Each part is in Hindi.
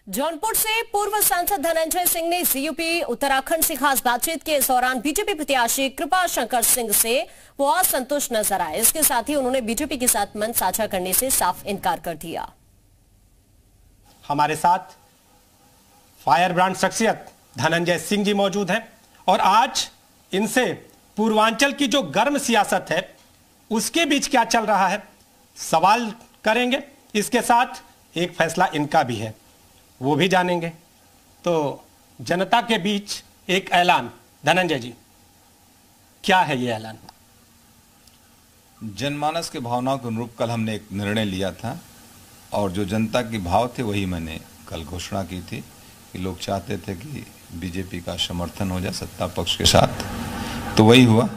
जौनपुर से पूर्व सांसद धनंजय सिंह ने सीयूपी उत्तराखंड से खास बातचीत के इस दौरान बीजेपी प्रत्याशी कृपा शंकर सिंह से वो असंतुष्ट नजर आए। इसके साथ ही उन्होंने बीजेपी के साथ मंच साझा करने से साफ इनकार कर दिया। हमारे साथ फायर ब्रांड शख्सियत धनंजय सिंह जी मौजूद हैं और आज इनसे पूर्वांचल की जो गर्म सियासत है उसके बीच क्या चल रहा है सवाल करेंगे। इसके साथ एक फैसला इनका भी है, वो भी जानेंगे। तो जनता के बीच एक ऐलान, धनंजय जी क्या है ये ऐलान? जनमानस के भावनाओं के अनुरूप कल हमने एक निर्णय लिया था और जो जनता के भाव थे वही मैंने कल घोषणा की थी कि लोग चाहते थे कि बीजेपी का समर्थन हो जाए सत्ता पक्ष के साथ, तो वही हुआ।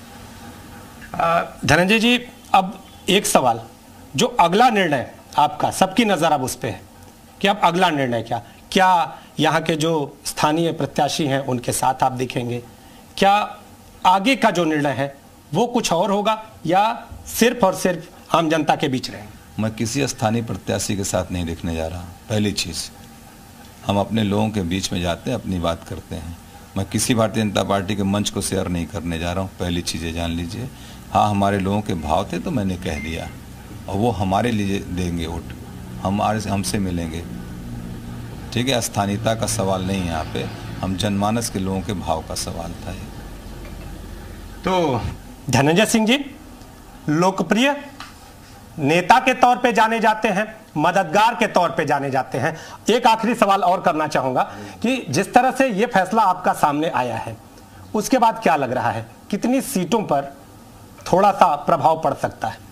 धनंजय जी, अब एक सवाल, जो अगला निर्णय आपका, सबकी नजर अब उस पे है कि अब अगला निर्णय क्या यहाँ के जो स्थानीय प्रत्याशी हैं उनके साथ आप दिखेंगे? क्या आगे का जो निर्णय है वो कुछ और होगा या सिर्फ और सिर्फ आम जनता के बीच रहेंगे? मैं किसी स्थानीय प्रत्याशी के साथ नहीं दिखने जा रहा। पहली चीज, हम अपने लोगों के बीच में जाते हैं, अपनी बात करते हैं। मैं किसी भारतीय जनता पार्टी के मंच को शेयर नहीं करने जा रहा हूँ। पहली चीजें जान लीजिए। हाँ, हमारे लोगों के भाव थे तो मैंने कह दिया और वो हमारे लिए देंगे वोट, हमसे मिलेंगे। ठीक है, स्थानीयता का सवाल नहीं है यहाँ पे, हम जनमानस के लोगों के भाव का सवाल था ये। तो धनंजय सिंह जी लोकप्रिय नेता के तौर पे जाने जाते हैं, मददगार के तौर पे जाने जाते हैं। एक आखिरी सवाल और करना चाहूंगा कि जिस तरह से ये फैसला आपका सामने आया है उसके बाद क्या लग रहा है, कितनी सीटों पर थोड़ा सा प्रभाव पड़ सकता है?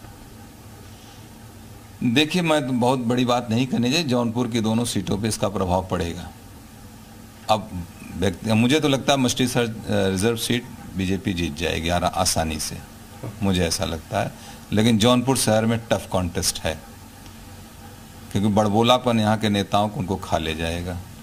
देखिए, मैं तो बहुत बड़ी बात नहीं करनी चाहिए। जौनपुर की दोनों सीटों पे इसका प्रभाव पड़ेगा। अब मुझे तो लगता है मस्टीसर रिजर्व सीट बीजेपी जीत जाएगी आसानी से, मुझे ऐसा लगता है। लेकिन जौनपुर शहर में टफ कॉन्टेस्ट है क्योंकि बड़बोलापन यहाँ के नेताओं को उनको खा ले जाएगा।